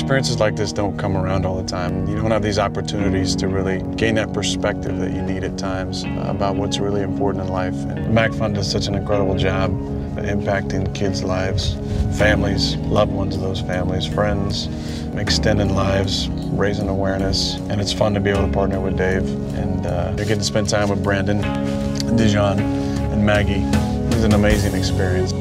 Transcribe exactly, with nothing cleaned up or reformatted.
Experiences like this don't come around all the time. You don't have these opportunities to really gain that perspective that you need at times about what's really important in life. And the MAC Fund does such an incredible job impacting kids' lives, families, loved ones of those families, friends, extending lives, raising awareness. And it's fun to be able to partner with Dave. And uh, you're getting to spend time with Brandon, Dijon, and Maggie. It's an amazing experience.